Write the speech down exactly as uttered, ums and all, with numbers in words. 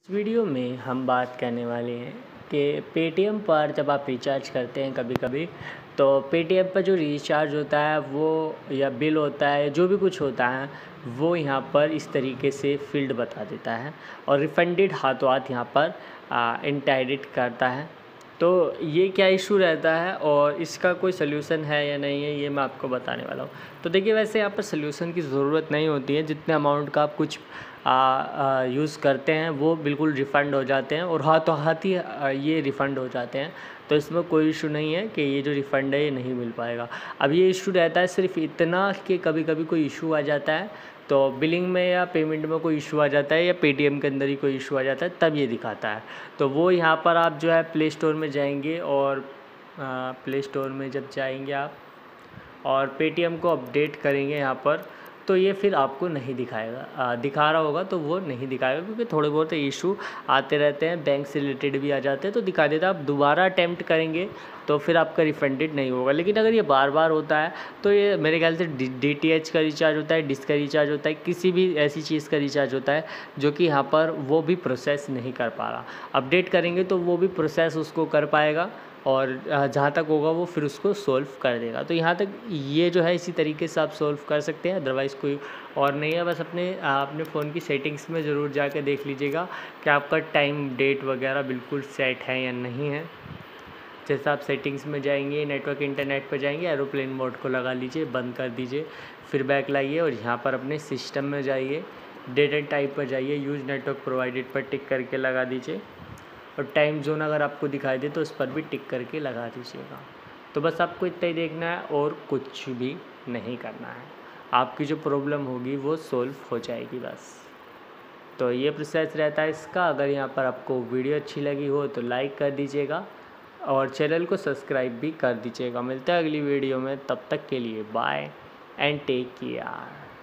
इस वीडियो में हम बात करने वाले हैं कि पेटीएम पर जब आप रिचार्ज करते हैं कभी कभी तो पेटीएम पर जो रिचार्ज होता है वो या बिल होता है जो भी कुछ होता है वो यहाँ पर इस तरीके से फील्ड बता देता है और रिफंडेड हाथों हाथ यहाँ पर इंडायरेक्ट करता है। तो ये क्या इशू रहता है और इसका कोई सल्यूशन है या नहीं है ये मैं आपको बताने वाला हूँ। तो देखिए वैसे यहाँ पर सल्यूशन की ज़रूरत नहीं होती है, जितने अमाउंट का आप कुछ यूज़ करते हैं वो बिल्कुल रिफ़ंड हो जाते हैं और हाथों हाथ ही आ, ये रिफ़ंड हो जाते हैं। तो इसमें कोई इशू नहीं है कि ये जो रिफ़ंड है ये नहीं मिल पाएगा। अब ये इशू रहता है सिर्फ इतना कि कभी कभी कोई इशू आ जाता है तो बिलिंग में या पेमेंट में कोई इशू आ जाता है या पेटीएम के अंदर ही कोई इशू आ जाता है तब ये दिखाता है। तो वो यहाँ पर आप जो है प्ले स्टोर में जाएंगे और प्ले स्टोर में जब जाएंगे आप और पेटीएम को अपडेट करेंगे यहाँ पर तो ये फिर आपको नहीं दिखाएगा। आ, दिखा रहा होगा तो वो नहीं दिखाएगा क्योंकि थोड़े बहुत इशू आते रहते हैं, बैंक से रिलेटेड भी आ जाते हैं तो दिखा देता है। आप दोबारा अटैम्प्ट करेंगे तो फिर आपका रिफंडेड नहीं होगा। लेकिन अगर ये बार बार होता है तो ये मेरे ख्याल से डी टी एच का रिचार्ज होता है, डिश का रिचार्ज होता है, किसी भी ऐसी चीज़ का रिचार्ज होता है जो कि यहाँ पर वो भी प्रोसेस नहीं कर पा रहा। अपडेट करेंगे तो वो भी प्रोसेस उसको कर पाएगा और जहाँ तक होगा वो फिर उसको सोल्व कर देगा। तो यहाँ तक ये जो है इसी तरीके से आप सोल्व कर सकते हैं, अदरवाइज़ कोई और नहीं है। बस अपने अपने फ़ोन की सेटिंग्स में ज़रूर जाकर देख लीजिएगा कि आपका टाइम डेट वगैरह बिल्कुल सेट है या नहीं है। जैसे आप सेटिंग्स में जाएंगे, नेटवर्क इंटरनेट पर जाएंगे, एरोप्लेन मोड को लगा लीजिए, बंद कर दीजिए, फिर बैक लाइए और यहाँ पर अपने सिस्टम में जाइए, डेट एंड टाइप पर जाइए, यूज़ नेटवर्क प्रोवाइडेड पर टिक करके लगा दीजिए और टाइम जोन अगर आपको दिखाई दे तो उस पर भी टिक करके लगा दीजिएगा। तो बस आपको इतना ही देखना है और कुछ भी नहीं करना है, आपकी जो प्रॉब्लम होगी वो सॉल्व हो जाएगी बस। तो ये प्रोसेस रहता है इसका। अगर यहाँ पर आपको वीडियो अच्छी लगी हो तो लाइक कर दीजिएगा और चैनल को सब्सक्राइब भी कर दीजिएगा। मिलते हैं अगली वीडियो में, तब तक के लिए बाय एंड टेक केयर।